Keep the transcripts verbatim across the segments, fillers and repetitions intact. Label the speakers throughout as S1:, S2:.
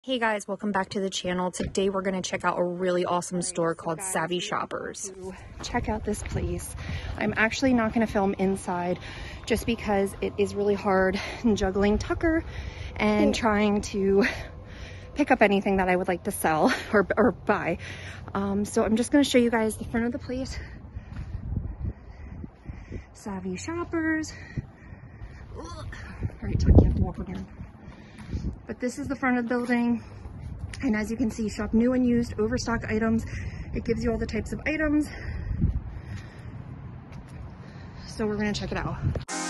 S1: Hey guys, welcome back to the channel. Today we're going to check out a really awesome store called
S2: Guys,
S1: Savvy Shoppers.
S2: Check out this place. I'm actually not going to film inside just because it is really hard juggling Tucker and trying to pick up anything that I would like to sell or, or buy. Um, so I'm just going to show you guys the front of the place. Savvy Shoppers. All right, Tuck, you have to walk again. But this is the front of the building, and as you can see, shop new and used overstock items. It gives you all the types of items, so we're gonna check it out.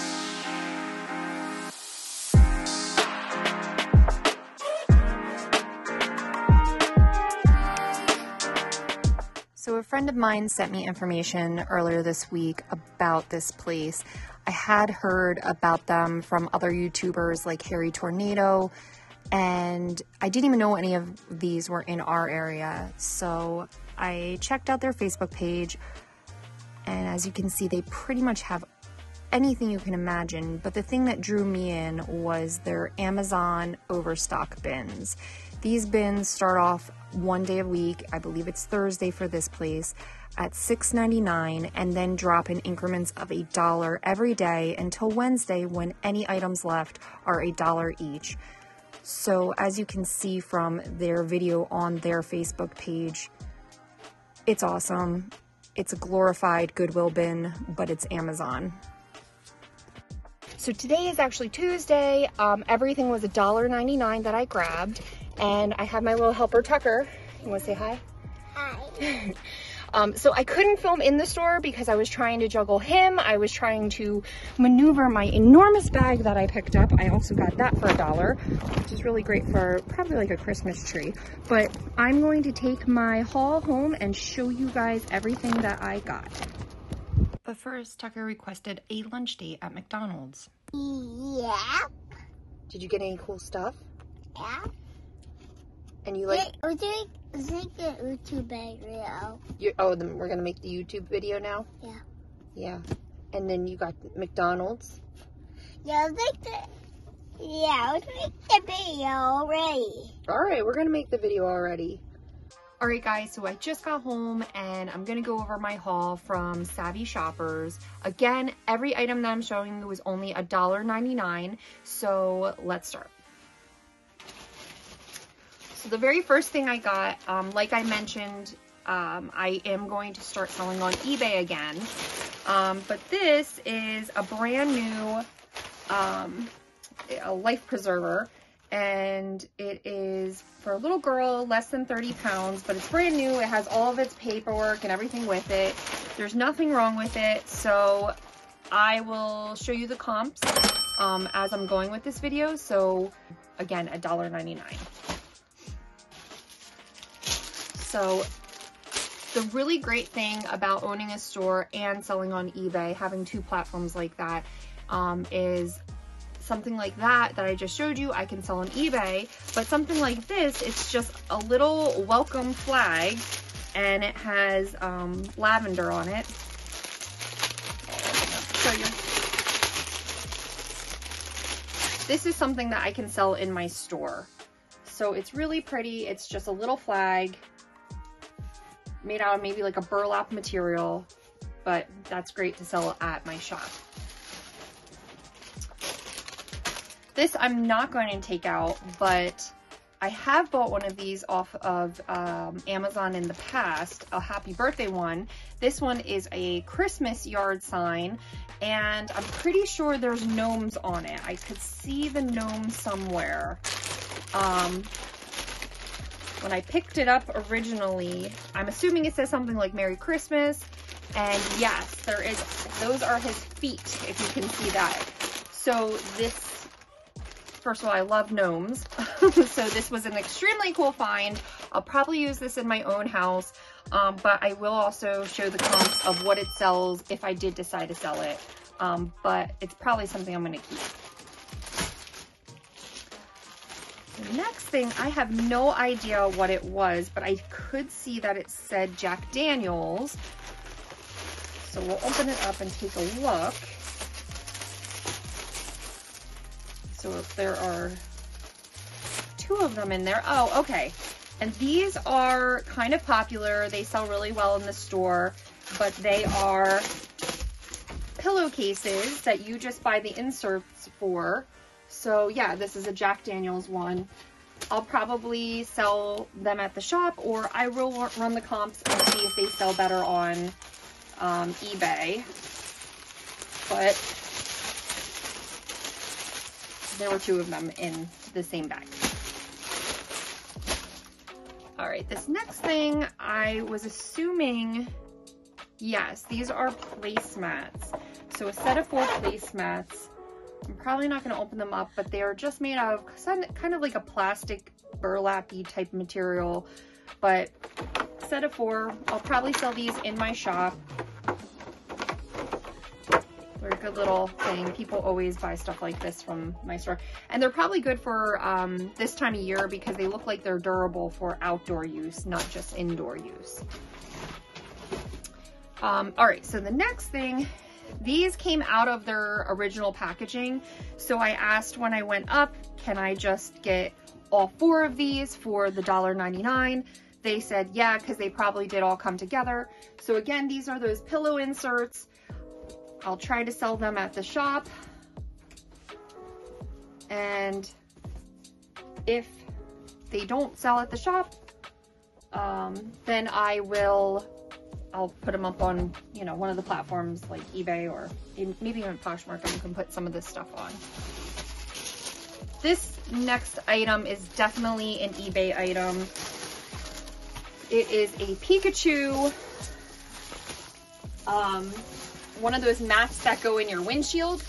S1: So a friend of mine sent me information earlier this week about this place. I had heard about them from other YouTubers like Harry Tornado, and I didn't even know any of these were in our area. So I checked out their Facebook page, and as you can see, they pretty much have anything you can imagine. But the thing that drew me in was their Amazon overstock bins. These bins start off one day a week. I believe it's Thursday for this place at six ninety-nine, and then drop in increments of a dollar every day until Wednesday, when any items left are a dollar each. So as you can see from their video on their Facebook page, it's awesome. It's a glorified Goodwill bin, but it's Amazon.
S2: So today is actually Tuesday. Um, everything was a dollar ninety-nine that I grabbed, and I have my little helper Tucker. You want to say hi?
S3: Hi.
S2: Um, so I couldn't film in the store because I was trying to juggle him. I was trying to maneuver my enormous bag that I picked up. I also got that for a dollar, which is really great for probably like a Christmas tree. But I'm going to take my haul home and show you guys everything that I got.
S1: But first, Tucker requested a lunch date at McDonald's.
S3: Yeah.
S2: Did you get any cool stuff?
S3: Yeah.
S2: And you like...
S3: I think I think the YouTube video.
S2: You, oh, then we're gonna make the YouTube video now?
S3: Yeah.
S2: Yeah. And then you got McDonald's?
S3: Yeah, I think the yeah, let's make the video already.
S2: Alright, we're gonna make the video already.
S1: Alright guys, so I just got home and I'm going to go over my haul from Savvy Shoppers. Again, every item that I'm showing you was only a dollar ninety-nine, so let's start. So the very first thing I got, um, like I mentioned, um, I am going to start selling on eBay again. Um, but this is a brand new um, a life preserver. And it is for a little girl, less than thirty pounds, but it's brand new. It has all of its paperwork and everything with it. There's nothing wrong with it. So I will show you the comps um, as I'm going with this video. So again, a dollar ninety-nine. So the really great thing about owning a store and selling on eBay, having two platforms like that, um, is something like that that I just showed you, I can sell on eBay. But something like this, it's just a little welcome flag, and it has um, lavender on it. Show you. This is something that I can sell in my store. So it's really pretty. It's just a little flag made out of maybe like a burlap material, but that's great to sell at my shop. This I'm not going to take out, but I have bought one of these off of um, Amazon in the past, a happy birthday one. This one is a Christmas yard sign, and I'm pretty sure there's gnomes on it. I could see the gnomes somewhere. Um, when I picked it up originally, I'm assuming it says something like Merry Christmas, and yes, there is, those are his feet, if you can see that. So this, first of all, I love gnomes. So this was an extremely cool find. I'll probably use this in my own house, um, but I will also show the comps of what it sells if I did decide to sell it. Um, but it's probably something I'm going to keep. The next thing, I have no idea what it was, but I could see that it said Jack Daniels. So we'll open it up and take a look. So there are
S2: two of them in there. Oh, okay. And these are kind of popular. They sell really well in the store, but they are pillowcases that you just buy the inserts for. So yeah, this is a Jack Daniels one. I'll probably sell them at the shop, or I will run the comps and see if they sell better on um, eBay. But there were two of them in the same bag. All right, this next thing, I was assuming, yes, these are placemats. So a set of four placemats. I'm probably not going to open them up, but they are just made out of some, kind of like a plastic burlap-y type material. But set of four, I'll probably sell these in my shop. They're a good little thing. People always buy stuff like this from my store. And they're probably good for um, this time of year because they look like they're durable for outdoor use, not just indoor use. Um, all right, so the next thing, these came out of their original packaging. So I asked when I went up, can I just get all four of these for the one ninety-nine? They said, yeah, because they probably did all come together. So again, these are those pillow inserts. I'll try to sell them at the shop. And if they don't sell at the shop, um, then I will, I'll put them up on, you know, one of the platforms like eBay or maybe even Poshmark. You can put some of this stuff on. This next item is definitely an eBay item. It is a Pikachu, um, one of those mats that go in your windshield.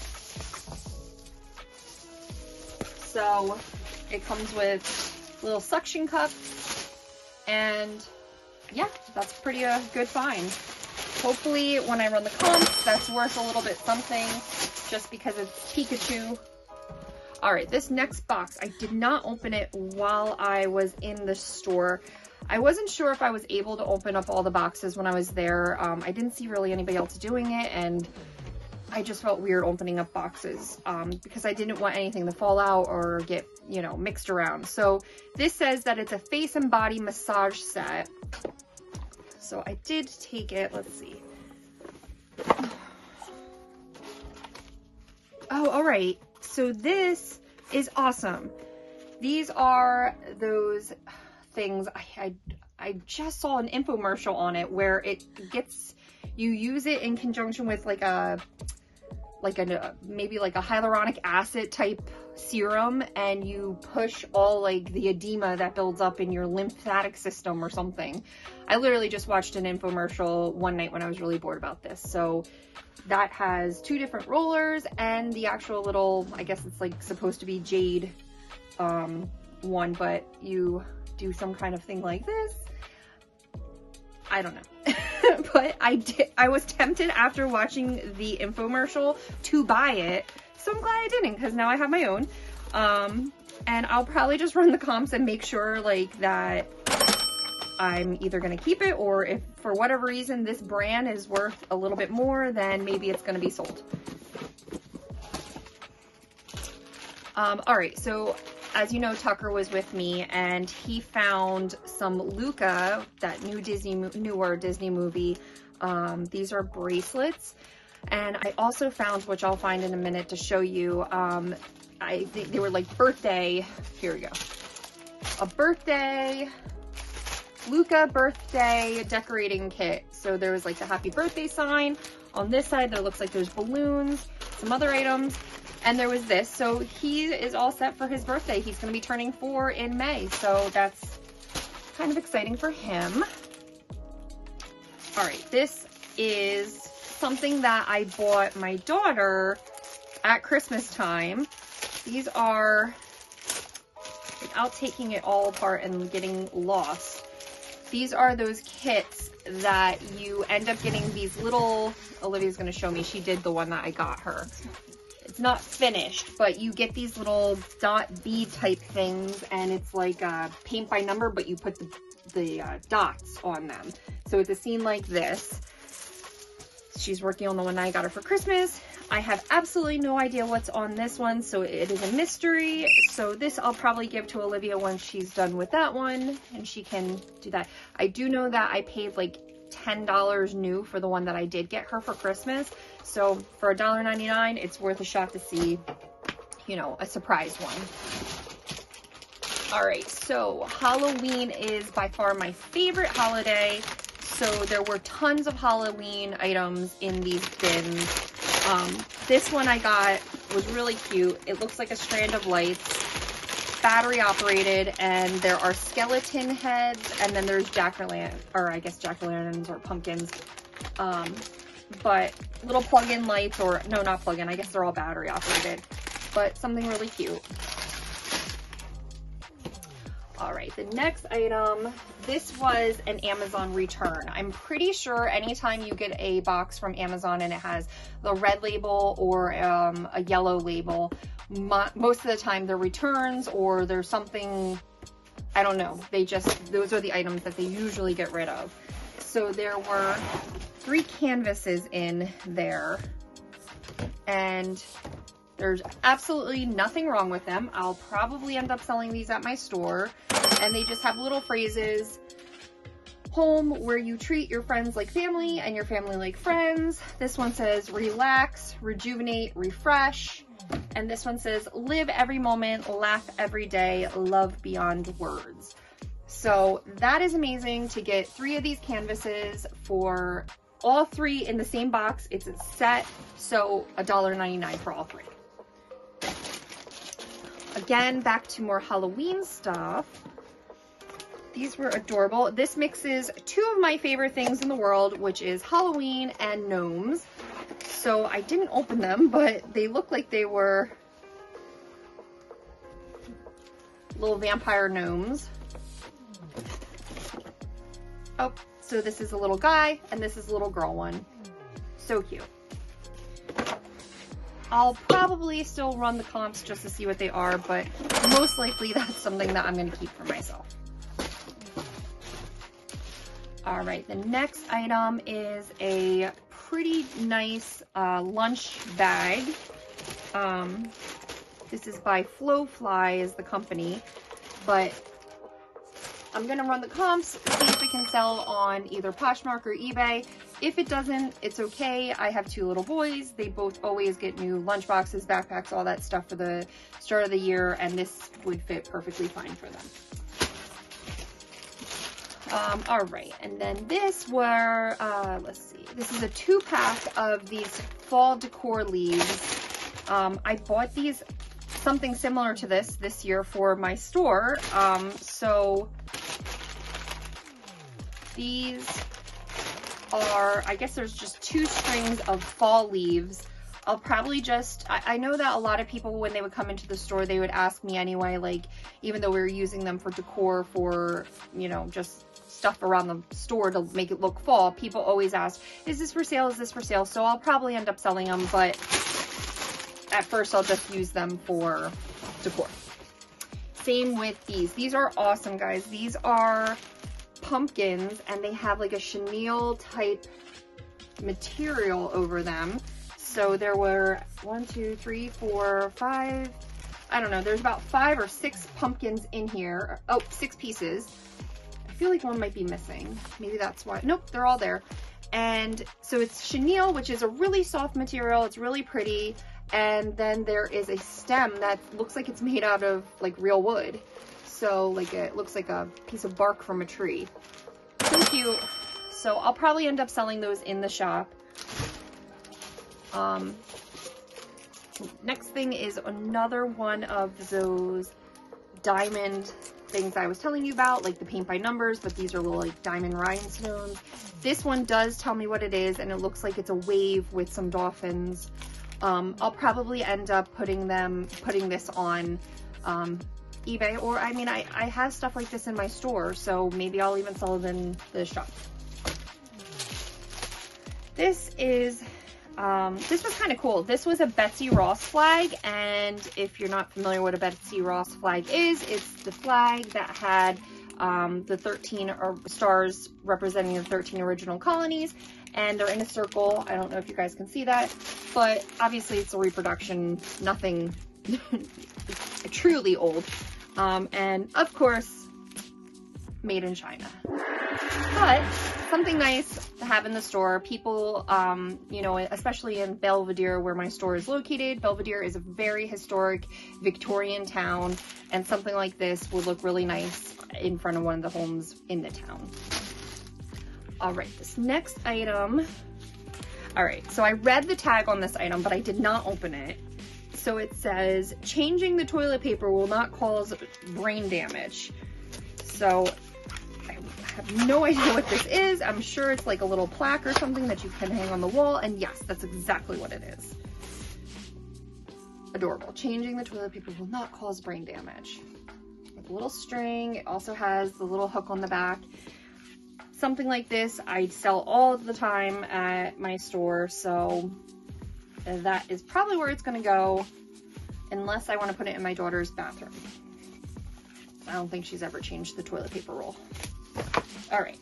S2: So it comes with a little suction cup, and yeah, that's pretty a good find. Hopefully when I run the comps, that's worth a little bit something just because it's Pikachu. All right, this next box, I did not open it while I was in the store. I wasn't sure if I was able to open up all the boxes when I was there. Um, I didn't see really anybody else doing it, and I just felt weird opening up boxes um, because I didn't want anything to fall out or get, you know, mixed around. So this says that it's a face and body massage set. So I did take it, let's see. Oh, all right. So this is awesome. These are those things, I, I, I just saw an infomercial on it where it gets, you use it in conjunction with like a, like a, maybe like a hyaluronic acid type serum, and you push all like the edema that builds up in your lymphatic system or something. I literally just watched an infomercial one night when I was really bored about this. So that has two different rollers and the actual little, I guess it's like supposed to be jade um, one, but you do some kind of thing like this. I don't know. But I did, I was tempted after watching the infomercial to buy it. So I'm glad I didn't, because now I have my own. Um, and I'll probably just run the comps and make sure like that I'm either going to keep it, or if for whatever reason this brand is worth a little bit more, then maybe it's going to be sold. Um, all right, so as you know, Tucker was with me and he found some Luca, that new Disney, newer Disney movie. Um, these are bracelets. And I also found, which I'll find in a minute to show you, um, I think they were like birthday, here we go. A birthday, Luca birthday decorating kit. So there was like the happy birthday sign. On this side, there looks like there's balloons, some other items. And there was this. So he is all set for his birthday. He's going to be turning four in May. So that's kind of exciting for him. All right, this is something that I bought my daughter at Christmas time. These are, without taking it all apart and getting lost, these are those kits that you end up getting these little, Olivia's going to show me, she did the one that I got her. It's not finished, but you get these little dot bead type things, and it's like a paint by number, but you put the, the uh, dots on them. So it's a scene like this. She's working on the one I got her for Christmas. I have absolutely no idea what's on this one, so it is a mystery. So this I'll probably give to Olivia once she's done with that one, and she can do that. I do know that I paid like ten dollars new for the one that I did get her for Christmas. So for a dollar ninety-nine, it's worth a shot to see, you know, a surprise one. All right, so Halloween is by far my favorite holiday. So there were tons of Halloween items in these bins. Um, this one I got was really cute. It looks like a strand of lights, battery operated, and there are skeleton heads, and then there's jack-o'-lantern, or I guess jack-o'-lanterns or pumpkins. Um, but little plug-in lights, or no, not plug-in, I guess they're all battery operated, but something really cute. All right, the next item, this was an Amazon return. I'm pretty sure anytime you get a box from Amazon and it has the red label or um, a yellow label, mo most of the time they're returns or there's something, I don't know. They just, those are the items that they usually get rid of. So there were three canvases in there, and there's absolutely nothing wrong with them. I'll probably end up selling these at my store. And they just have little phrases. Home, where you treat your friends like family and your family like friends. This one says relax, rejuvenate, refresh. And this one says live every moment, laugh every day, love beyond words. So that is amazing to get three of these canvases for all three in the same box. It's a set, so a dollar ninety-nine for all three. Again, back to more Halloween stuff. These were adorable. This mixes two of my favorite things in the world, which is Halloween and gnomes. So I didn't open them, but they look like they were little vampire gnomes. Oh, so this is a little guy and this is a little girl one. So cute. I'll probably still run the comps just to see what they are, but most likely that's something that I'm going to keep for myself. All right, the next item is a pretty nice uh, lunch bag. Um, this is by Flowfly is the company, but I'm gonna run the comps, see if it can sell on either Poshmark or eBay. If it doesn't, it's okay. I have two little boys. They both always get new lunch boxes, backpacks, all that stuff for the start of the year, and this would fit perfectly fine for them. Um, all right, and then this were, uh, let's see, this is a two pack of these fall decor leaves. Um, I bought these, something similar to this, this year for my store. Um, so these are, I guess there's just two strings of fall leaves. I'll probably just, I, I know that a lot of people, when they would come into the store, they would ask me anyway, like, even though we were using them for decor, for, you know, just stuff around the store to make it look fall, people always ask, is this for sale, is this for sale? So I'll probably end up selling them, but at first I'll just use them for decor. Same with these. These are awesome, guys. These are pumpkins, and they have like a chenille type material over them. So there were one, two, three, four, five, I don't know, there's about five or six pumpkins in here. Oh, six pieces. I feel like one might be missing. Maybe that's why. Nope, they're all there. And so it's chenille, which is a really soft material. It's really pretty. And then there is a stem that looks like it's made out of like real wood. So like it looks like a piece of bark from a tree. So cute. So I'll probably end up selling those in the shop. Um, next thing is another one of those diamond things I was telling you about, like the paint by numbers, but these are little like diamond rhinestones. This one does tell me what it is, and it looks like it's a wave with some dolphins. Um, I'll probably end up putting them, putting this on um, eBay, or I mean, I, I have stuff like this in my store, so maybe I'll even sell it in the shop. This is Um, this was kind of cool. This was a Betsy Ross flag, and if you're not familiar what a Betsy Ross flag is, it's the flag that had
S1: um, the thirteen or stars representing the thirteen original colonies, and they're in a circle. I don't know if you guys can see that, but obviously it's a reproduction, nothing truly old. Um, and of course, made in China. But something nice to have in the store. People, um, you know, especially in Belvedere where my store is located. Belvedere is a very historic Victorian town, and something like this would look really nice in front of one of the homes in the town. All right, this next item. All right, so I read the tag on this item, but I did not open it. So it says, changing the toilet paper will not cause brain damage. So I have no idea what this is. I'm sure it's like a little plaque or something that you can hang on the wall. And yes, that's exactly what it is. Adorable. Changing the toilet paper will not cause brain damage. With a little string. It also has the little hook on the back. Something like this I sell all the time at my store. So that is probably where it's going to go, unless I want to put it in my daughter's bathroom. I don't think she's ever changed the toilet paper roll. All right.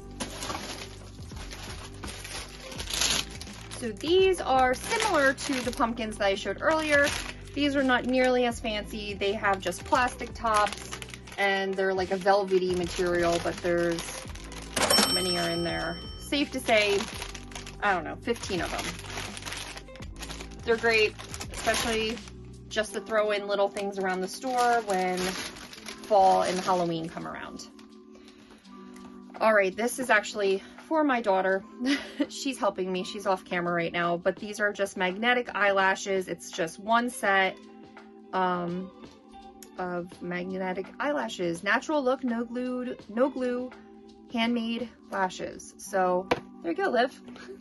S1: So these are similar to the pumpkins that I showed earlier. These are not nearly as fancy. They have just plastic tops, and they're like a velvety material, but there's, how many are in there? Safe to say, I don't know, fifteen of them. They're great, especially just to throw in little things around the store when fall and Halloween come around. All right, this is actually for my daughter. She's helping me. She's off camera right now, but these are just magnetic eyelashes. It's just one set um, of magnetic eyelashes. Natural look, no glue, no glue, handmade lashes. So there you go, Liv.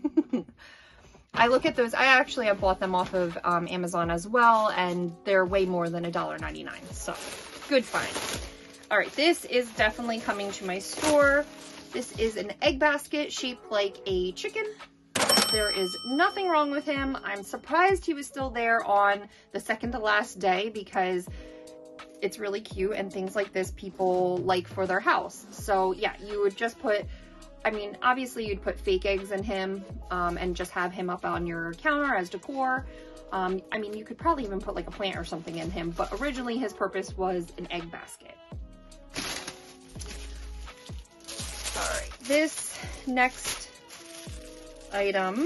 S1: I look at those, I actually have bought them off of um, Amazon as well, and they're way more than a dollar ninety-nine, so good find. All right, this is definitely coming to my store. This is an egg basket shaped like a chicken. There is nothing wrong with him. I'm surprised he was still there on the second to last day, because it's really cute, and things like this people like for their house. So yeah, you would just put, I mean, obviously you'd put fake eggs in him um, and just have him up on your counter as decor. Um, I mean, you could probably even put like a plant or something in him, but originally his purpose was an egg basket. All right, this next item,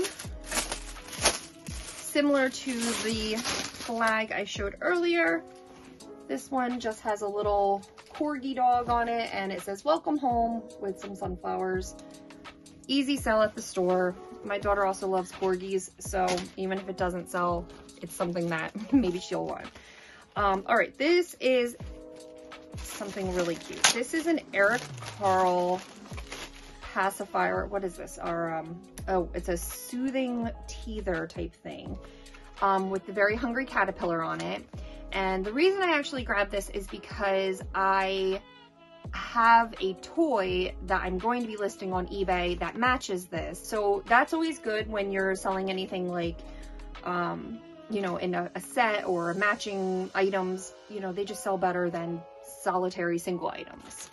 S1: similar to the flag I showed earlier, this one just has a little corgi dog on it, and it says welcome home with some sunflowers. Easy sell at the store. My daughter also loves corgis, so even if it doesn't sell, it's something that maybe she'll want. Um, all right, this is something really cute. This is an Eric Carle pacifier. What is this? Our, um, oh, it's a soothing teether type thing um, with the Very Hungry Caterpillar on it. And the reason I actually grabbed this is because I have a toy that I'm going to be listing on eBay that matches this. So that's always good when you're selling anything like, um, you know, in a, a set or matching items. You know, they just sell better than solitary single items.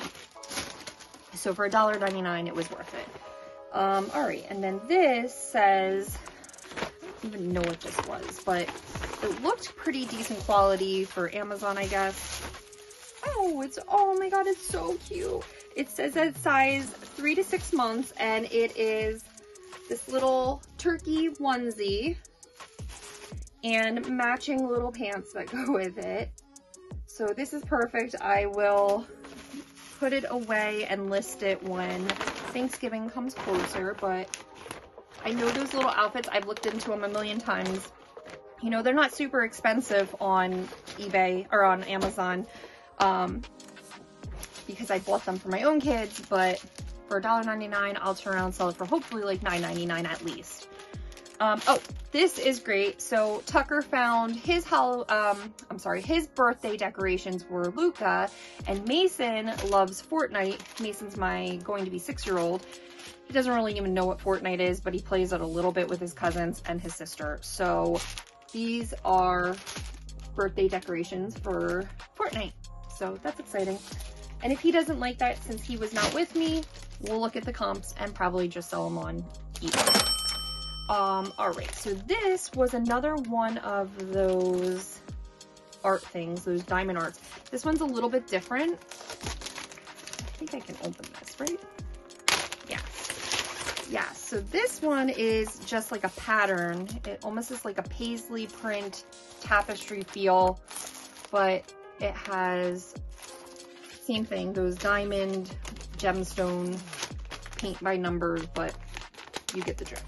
S1: So for a dollar ninety-nine, it was worth it. Um, all right, and then this says, I don't even know what this was, but it looked pretty decent quality for Amazon, I guess. Oh, it's, oh my God, it's so cute. It says that it's size three to six months, and it is this little turkey onesie and matching little pants that go with it. So this is perfect. I will put it away and list it when Thanksgiving comes closer, but I know those little outfits. I've looked into them a million times. You know, they're not super expensive on eBay or on Amazon um, because I bought them for my own kids, but for a dollar ninety-nine, I'll turn around and sell it for hopefully like nine ninety-nine at least. Um, oh, this is great. So Tucker found his hol- um, I'm sorry, his birthday decorations were Luca, and Mason loves Fortnite. Mason's my going to be six-year-old. He doesn't really even know what Fortnite is, but he plays it a little bit with his cousins and his sister. So these are birthday decorations for Fortnite. So that's exciting.
S2: And if he doesn't like that, since he was not with me, we'll look at the comps and probably just sell them on eBay. Um, all right, so this was another one of those art things, those diamond arts. This one's a little bit different. I think I can open this, right? Yeah. Yeah, so this one is just like a pattern. It almost is like a paisley print tapestry feel, but it has, same thing, those diamond gemstone paint by numbers, but you get the drift.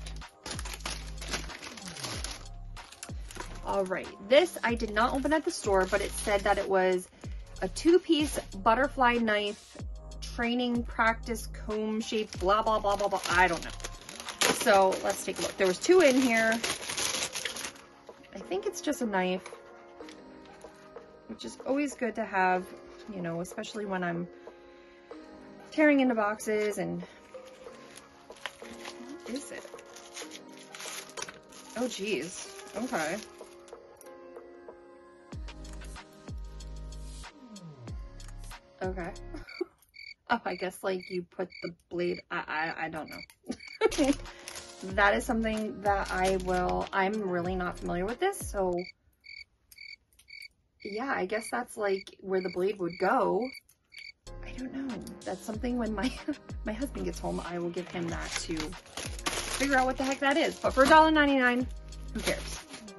S2: All right, this I did not open at the store, but it said that it was a two-piece butterfly knife training practice comb shape, blah, blah, blah, blah, blah. I don't know. So let's take a look. There was two in here. I think it's just a knife, which is always good to have, you know, especially when I'm tearing into boxes. And what is it? Oh, geez. Okay. Okay. Oh, I guess like you put the blade, I, I, I don't know. That is something that I will, I'm really not familiar with this. So yeah, I guess that's like where the blade would go. I don't know. That's something when my, my husband gets home, I will give him that to figure out what the heck that is. But for a dollar ninety-nine, who cares?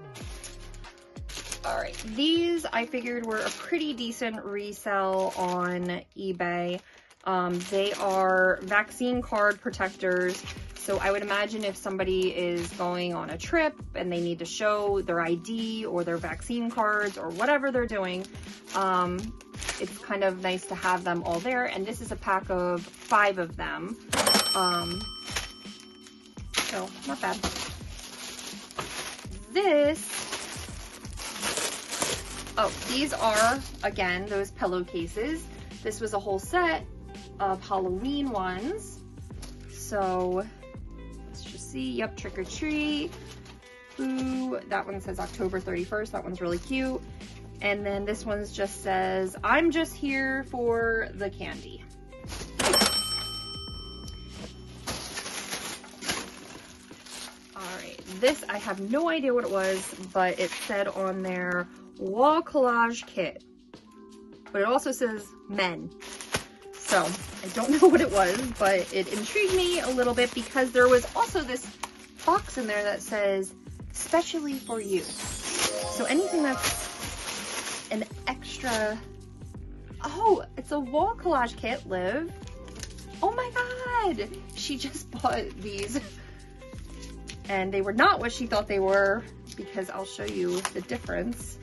S2: All right, these I figured were a pretty decent resell on eBay. Um, they are vaccine card protectors. So I would imagine if somebody is going on a trip and they need to show their I D or their vaccine cards or whatever they're doing, um, it's kind of nice to have them all there. And this is a pack of five of them. Um, so not bad. This, oh, these are, again, those pillowcases. This was a whole set of Halloween ones. So let's just see. Yep, trick or treat. Ooh, that one says October thirty-first. That one's really cute. And then this one just says, I'm just here for the candy. All right, this, I have no idea what it was, but it said on there, wall collage kit. But it also says men. So I don't know what it was, but it intrigued me a little bit because there was also this box in there that says, specially for you. So anything that's an extra, oh, it's a wall collage kit, Liv. Oh my God, she just bought these and they were not what she thought they were, because I'll show you the difference.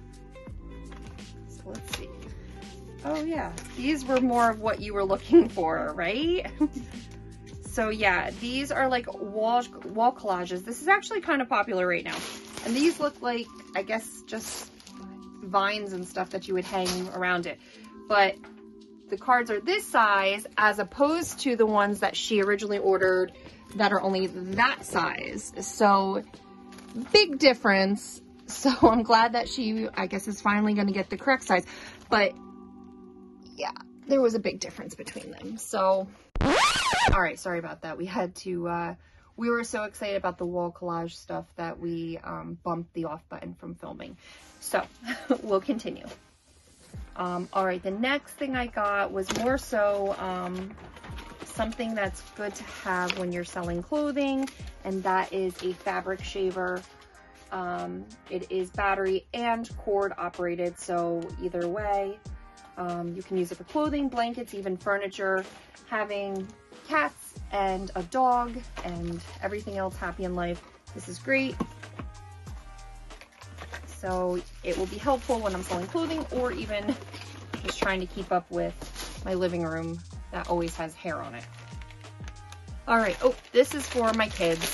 S2: So let's see. Oh yeah, these were more of what you were looking for, right? So yeah, these are like wall, wall collages. This is actually kind of popular right now. And these look like, I guess, just vines and stuff that you would hang around it. But the cards are this size as opposed to the ones that she originally ordered that are only that size. So big difference. So I'm glad that she, I guess, is finally going to get the correct size. But yeah, there was a big difference between them. So, all right, sorry about that. We had to, uh, we were so excited about the wall collage stuff that we um, bumped the off button from filming. So we'll continue. Um, all right, the next thing I got was more so um, something that's good to have when you're selling clothing, and that is a fabric shaver. Um, it is battery and cord operated, so either way, um, you can use it for clothing, blankets, even furniture. Having cats and a dog and everything else happy in life, this is great. So it will be helpful when I'm selling clothing or even just trying to keep up with my living room that always has hair on it. All right, oh, this is for my kids.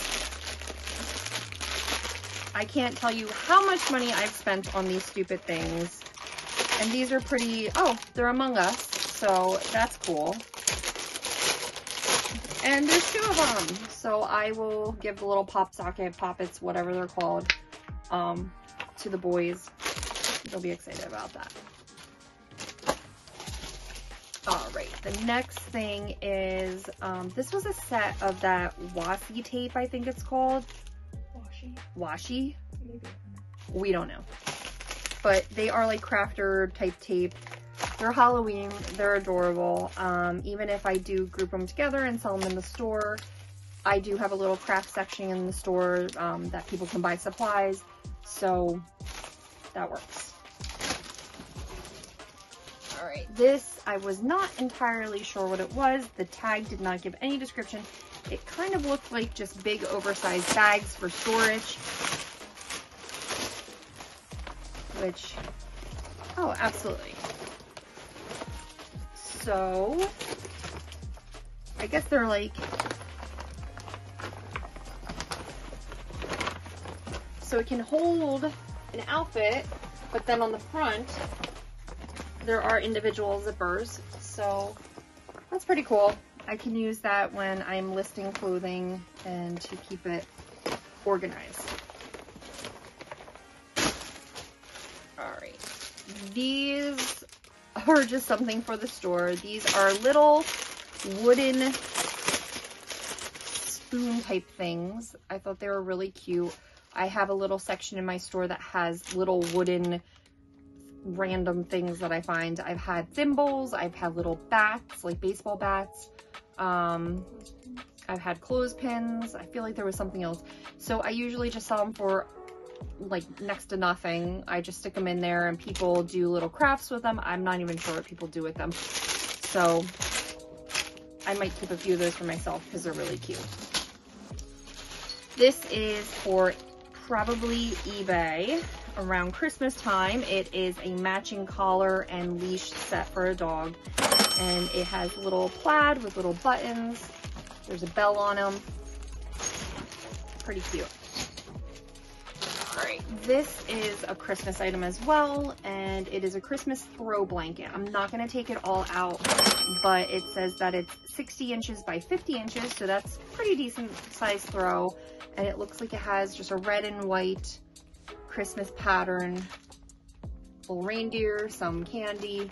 S2: I can't tell you how much money I've spent on these stupid things. And these are pretty, oh, they're Among Us, so that's cool. And there's two of them, so I will give the little pop socket, poppets, whatever they're called, um, to the boys. They'll be excited about that. All All right, the next thing is, um, this was a set of that washi tape, I think it's called. Washi? Washi? Maybe. We don't know. But they are like crafter type tape. They're Halloween, they're adorable. Um, even if I do group them together and sell them in the store, I do have a little craft section in the store um, that people can buy supplies. So that works. All right, this, I was not entirely sure what it was. The tag did not give any description. It kind of looked like just big oversized bags for storage. Which, oh, absolutely. So, I guess they're like, so it can hold an outfit, but then on the front, there are individual zippers. So, that's pretty cool. I can use that when I'm listing clothing and to keep it organized. Alright, these are just something for the store. These are little wooden spoon type things. I thought they were really cute. I have a little section in my store that has little wooden random things that I find. I've had thimbles, I've had little bats, like baseball bats. Um, I've had clothespins. I feel like there was something else. So I usually just sell them for like next to nothing. I just stick them in there and people do little crafts with them. I'm not even sure what people do with them. So I might keep a few of those for myself because they're really cute. This is for probably eBay around Christmas time. It is a matching collar and leash set for a dog. And it has little plaid with little buttons. There's a bell on them. Pretty cute. Alright, this is a Christmas item as well, and it is a Christmas throw blanket. I'm not going to take it all out, but it says that it's sixty inches by fifty inches, so that's pretty decent size throw, and it looks like it has just a red and white Christmas pattern, little reindeer, some candy,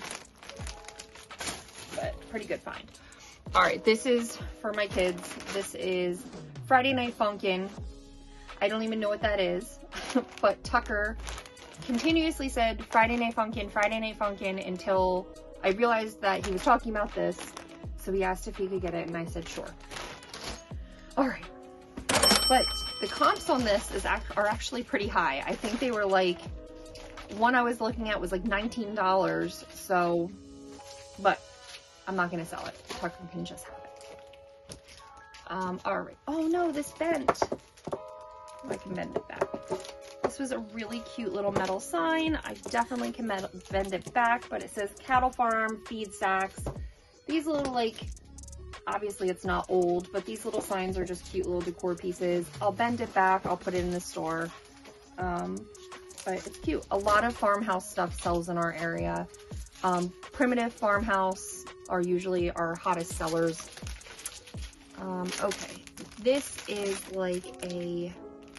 S2: but pretty good find. Alright, this is for my kids. This is Friday Night Funkin'. I don't even know what that is, but Tucker continuously said Friday Night Funkin', Friday Night Funkin' until I realized that he was talking about this. So he asked if he could get it and I said sure. All right, but the comps on this is act are actually pretty high. I think they were like, one I was looking at was like nineteen dollars. So, but I'm not gonna sell it. Tucker can just have it. Um, all right, oh no, this bent. I can bend it back. This was a really cute little metal sign. I definitely can bend it back, but it says Cattle Farm, Feed Sacks. These little, like, obviously it's not old, but these little signs are just cute little decor pieces. I'll bend it back. I'll put it in the store. Um, but it's cute. A lot of farmhouse stuff sells in our area. Um, Primitive Farmhouse are usually our hottest sellers. Um, okay. This is like a...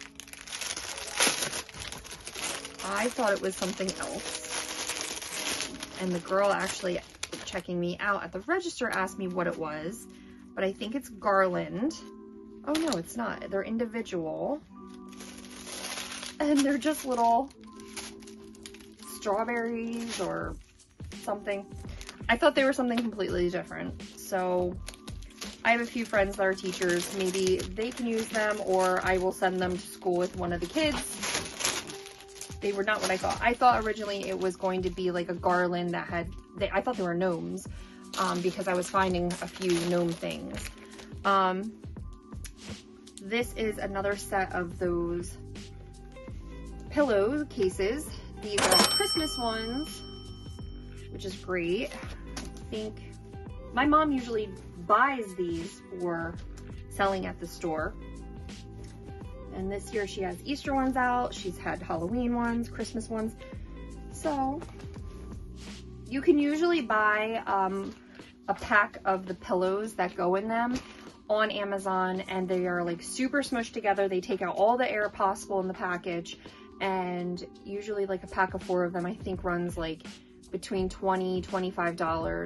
S2: I thought it was something else, and the girl actually checking me out at the register asked me what it was, but I think it's garland. Oh no, it's not. They're individual, and they're just little strawberries or something. I thought they were something completely different, so I have a few friends that are teachers. Maybe they can use them, or I will send them to school with one of the kids. They were not what I thought. I thought originally it was going to be like a garland that had, they, I thought they were gnomes um, because I was finding a few gnome things. Um, this is another set of those pillow cases. These are Christmas ones, which is great. I think my mom usually buys these for selling at the store. And this year she has Easter ones out. She's had Halloween ones, Christmas ones. So you can usually buy um, a pack of the pillows that go in them on Amazon, and they are like super smushed together. They take out all the air possible in the package, and usually like a pack of four of them I think runs like between twenty, twenty-five dollars.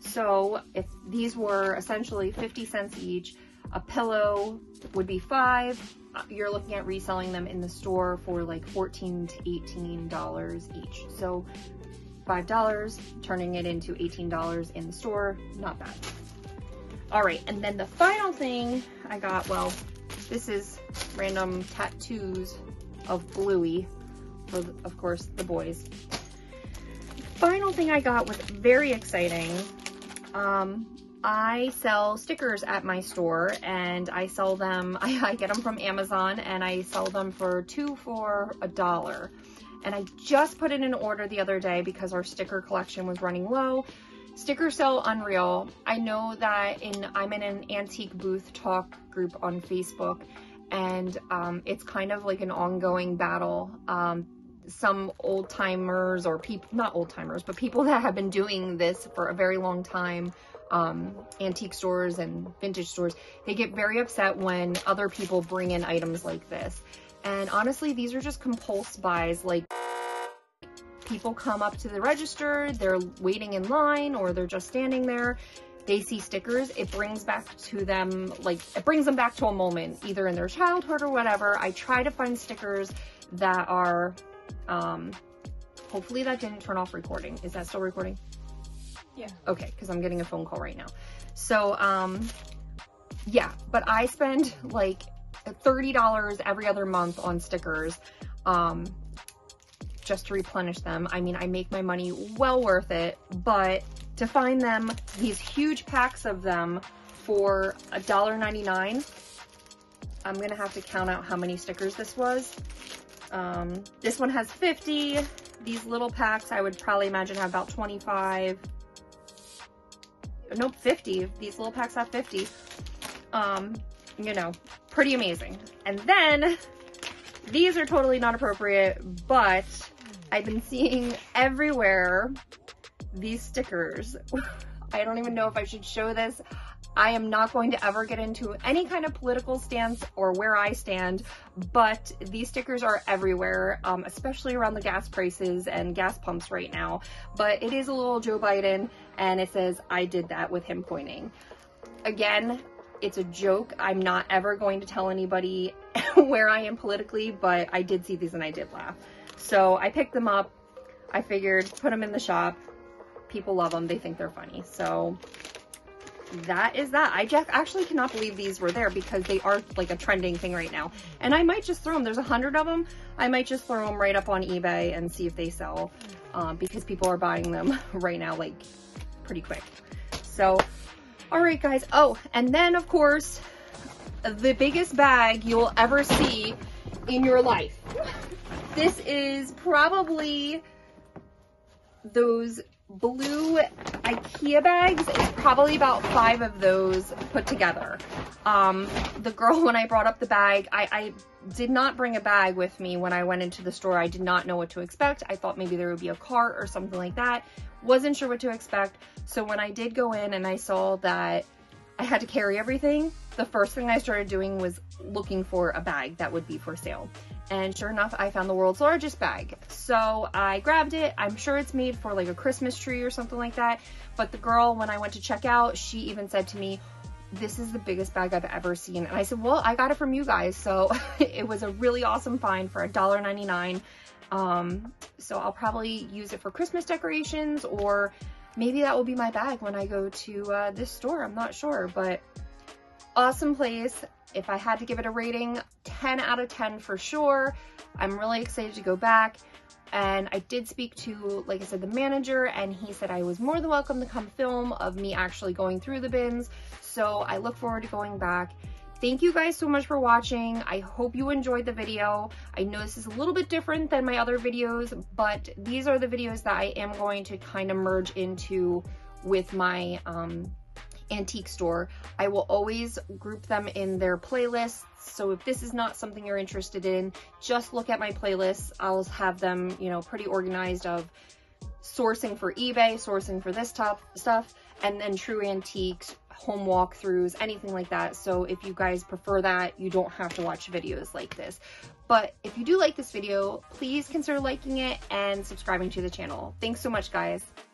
S2: So if these were essentially fifty cents each, a pillow would be five. You're looking at reselling them in the store for like fourteen to eighteen dollars each. So five dollars, turning it into eighteen dollars in the store, not bad. All right, and then the final thing I got, well, this is random tattoos of Bluey, for, of course, the boys. Final thing I got was very exciting. Um, I sell stickers at my store, and I sell them, I, I get them from Amazon, and I sell them for two for a dollar. And I just put in an order the other day because our sticker collection was running low. Stickers sell unreal. I know that in I'm in an antique booth talk group on Facebook, and um, it's kind of like an ongoing battle. Um, some old timers or people, not old timers, but people that have been doing this for a very long time, um, antique stores and vintage stores, they get very upset when other people bring in items like this. And honestly, these are just compulse buys. Like, people come up to the register, they're waiting in line, or they're just standing there. They see stickers, it brings back to them, like, it brings them back to a moment, either in their childhood or whatever. I try to find stickers that are, um, hopefully that didn't turn off recording. Is that still recording?
S1: Yeah.
S2: Okay, because I'm getting a phone call right now. So, um, yeah, but I spend like thirty dollars every other month on stickers, um, just to replenish them. I mean, I make my money well worth it, but to find them, these huge packs of them for a dollar ninety-nine, I'm gonna have to count out how many stickers this was. Um, this one has fifty. These little packs, I would probably imagine have about twenty-five. Nope, fifty. These little packs have fifty. Um, you know, pretty amazing. And then, these are totally not appropriate, but I've been seeing everywhere these stickers. I don't even know if I should show this. I am not going to ever get into any kind of political stance or where I stand, but these stickers are everywhere, um, especially around the gas prices and gas pumps right now. But it is a little Joe Biden, and it says, "I did that," with him pointing. Again, it's a joke. I'm not ever going to tell anybody where I am politically, but I did see these and I did laugh. So I picked them up. I figured, put them in the shop. People love them. They think they're funny. So that is that. I just actually cannot believe these were there because they are like a trending thing right now. And I might just throw them. There's a hundred of them. I might just throw them right up on eBay and see if they sell, um, because people are buying them right now, like pretty quick. So, all right, guys. Oh, and then of course, the biggest bag you'll ever see in your life. This is probably those blue IKEA bags. It's probably about five of those put together. Um, the girl, when I brought up the bag, I, I did not bring a bag with me when I went into the store. I did not know what to expect. I thought maybe there would be a cart or something like that. Wasn't sure what to expect. So when I did go in and I saw that I had to carry everything, the first thing I started doing was looking for a bag that would be for sale. And sure enough, I found the world's largest bag. So I grabbed it. I'm sure it's made for like a Christmas tree or something like that. But the girl, when I went to check out, she even said to me, "This is the biggest bag I've ever seen." And I said, well, I got it from you guys. So it was a really awesome find for a dollar ninety-nine. Um, so I'll probably use it for Christmas decorations, or maybe that will be my bag when I go to uh, this store. I'm not sure, but awesome place. If I had to give it a rating, ten out of ten for sure. I'm really excited to go back. And I did speak to, like I said, the manager, and he said I was more than welcome to come film of me actually going through the bins. So I look forward to going back. Thank you guys so much for watching. I hope you enjoyed the video. I know this is a little bit different than my other videos, but these are the videos that I am going to kind of merge into with my um, antique store. I will always group them in their playlists. So if this is not something you're interested in, just look at my playlists. I'll have them, you know, pretty organized of sourcing for eBay, sourcing for this top stuff, and then true antiques, home walkthroughs, anything like that. So if you guys prefer that, you don't have to watch videos like this. But if you do like this video, please consider liking it and subscribing to the channel. Thanks so much, guys.